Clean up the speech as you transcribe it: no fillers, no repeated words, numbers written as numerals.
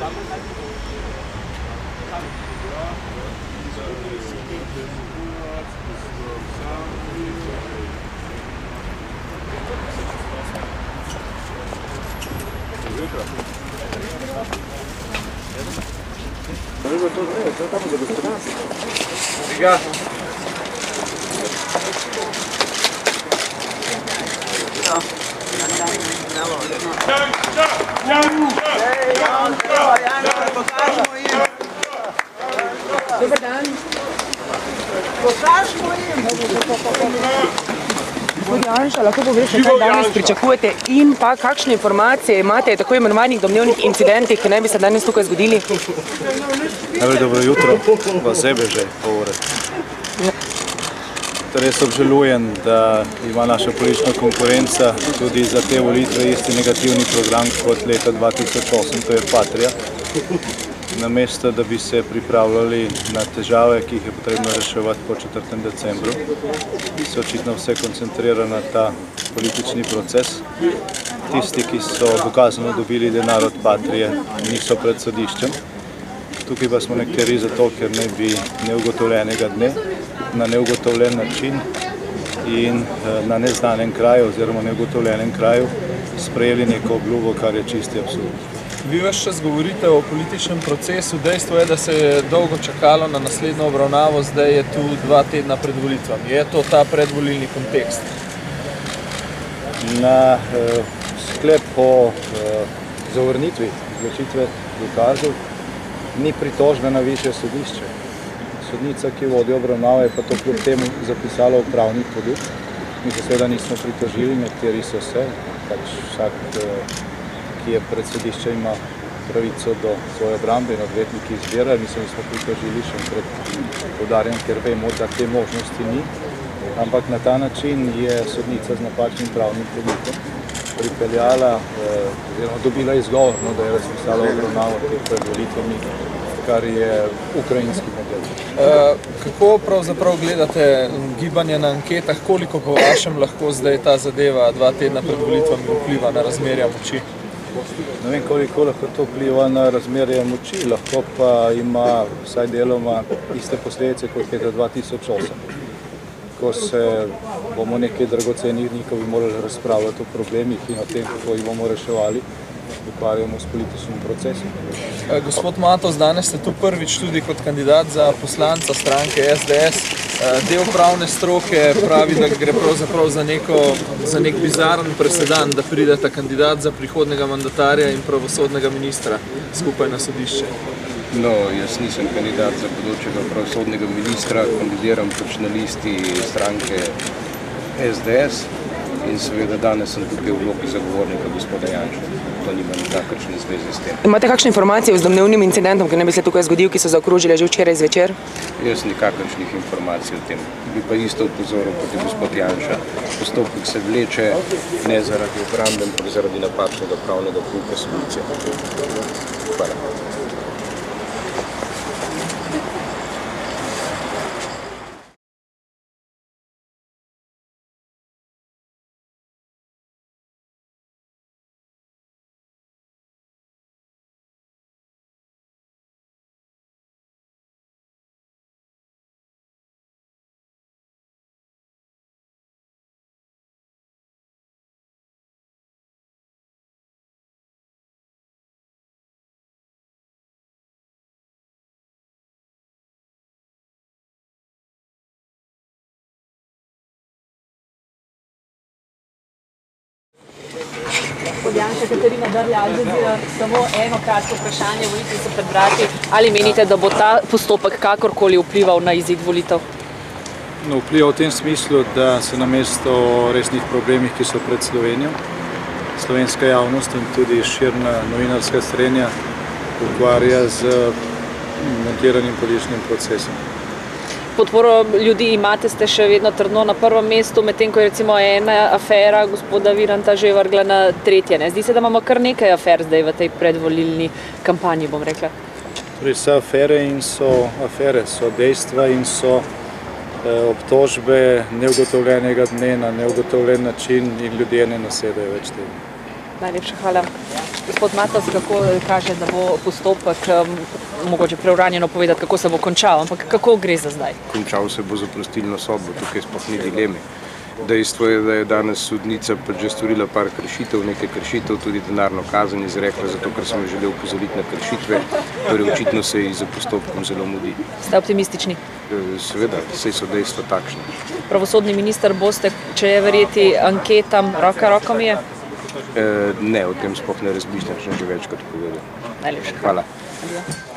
Dobar dan. Pokažimo jim. Gospod Janša, lahko poveste, kaj danes pričakujete in pa kakšne informacije imate o tako imenovanih domnevnih incidentih, ki naj bi se danes tukaj zgodili? Najprej dobro jutro, pa sebe že povore. Res obžalujem, da ima naša politična konkurenca tudi za te volitve isti negativni program kot leta 2008, to je Patria. Namesto, da bi se pripravljali na težave, ki jih je potrebno reševati po 4. decembru, se očitno vse koncentrira na ta politični proces. Tisti, ki so dokazano dobili denar od Patrije, niso pred sodiščem. Tukaj pa smo nekateri zato, ker ne bi neugotovljenega dne na neugotovljen način in na neznanem kraju oziroma neugotovljenem kraju sprejeli neko obljubo, kar je čisti absurd. Vi ves čas govorite o političnem procesu, dejstvo je, da se je dolgo čakalo na naslednjo obravnavo, zdaj je tu 2 tedna pred volitvami. Je to ta predvolilni kontekst? Na sklep o zavrnitvi izločitve dokazov ni pritožbe na višje sodišče. Sodnica, ki vodi obravnavo, je pa to kljub temu zapisala v pravni produkt. Mi se seveda nismo pritožili, nekateri so se, pač vsak, ki je pred sodišče, ima pravico do svoje obrambe in odvetniki izbirajo. Mi se nismo pritožili, še enkrat poudarjam, ker vemo, da te možnosti ni. Ampak na ta način je sodnica z napačnim pravnim produktom pripeljala, oziroma dobila izgovorno, da je razpisala obravnavo pred volitvami, kar je ukrajinski model. Kako pravzaprav gledate gibanje na anketah, koliko po vašem lahko zdaj ta zadeva 2 tedna pred volitvami vpliva na razmerja moči? Ne vem, koliko lahko to vpliva na razmerje moči, lahko pa ima vsaj deloma iste posledice kot leta 2008. Ko se bomo nekaj dragocenih dni, ko bi morali razpravljati o problemih in o tem, kako jih bomo reševali, ukvarjamo s političnim procesom. Gospod Matoz, danes ste tu prvič tudi kot kandidat za poslanca stranke SDS. Del pravne stroke pravi, da gre pravzaprav za nek bizaren presedan, da prideta kandidat za prihodnega mandatarja in pravosodnega ministra skupaj na sodišče. No, jaz nisem kandidat za bodočega pravosodnega ministra, kandidiram pač na listi stranke SDS in seveda danes sem tukaj v vlogi zagovornika gospoda Janša. To nima nikakršne zveze s tem. Imate kakšne informacije z domnevnim incidentom, ki ne bi se tukaj zgodil, ki so zaokrožile že včeraj zvečer? Jaz nikakršnih informacij o tem. Bi pa isto upozoril kot je gospod Janša. Postopek se vleče ne zaradi obrambe, ampak zaradi napačnega pravnega pouka sodnice. Hvala. Gospod Janša, Katarina Drlja, Al Jazeera, samo eno kratko vprašanje, volitve so pred vrati. Ali menite, da bo ta postopek kakorkoli vplival na izid volitev? No, vpliva v tem smislu, da se namesto o resnih problemih, ki so pred Slovenijo, slovenska javnost in tudi širna novinarska srednja ukvarja z montiranim političnim procesom. Podporo ljudi imate, ste še vedno trdno na prvem mestu, medtem ko je recimo ena afera gospoda Viranta že vrgla na 3. Zdi se, da imamo kar nekaj afer zdaj v tej predvolilni kampanji, bom rekla. Torej, so afere in so afere, so dejstva in so obtožbe neugotovljenega dne na neugotovljen način in ljudje ne nasedajo več tega. Najlepša hvala. Gospod Matos, kako kaže, da bo postopek, mogoče preuranjeno povedati, kako se bo končal, ampak kako gre za zdaj? Končal se bo z oprostilno sodbo, tukaj sploh ni dileme. Dejstvo je, da je danes sodnica pač že storila par kršitev, nekaj kršitev, tudi denarno kazen izrekla, zato ker sem jo želel opozoriti na kršitve, torej očitno se ji za postopkom zelo mudi. Ste optimistični? Seveda, saj so dejstva takšne. Pravosodni minister boste, če je verjeti anketam, roko mi je? Ne, o tem sploh ne razmišljam, sem že večkrat povedal. Najlepša Hvala. hvala.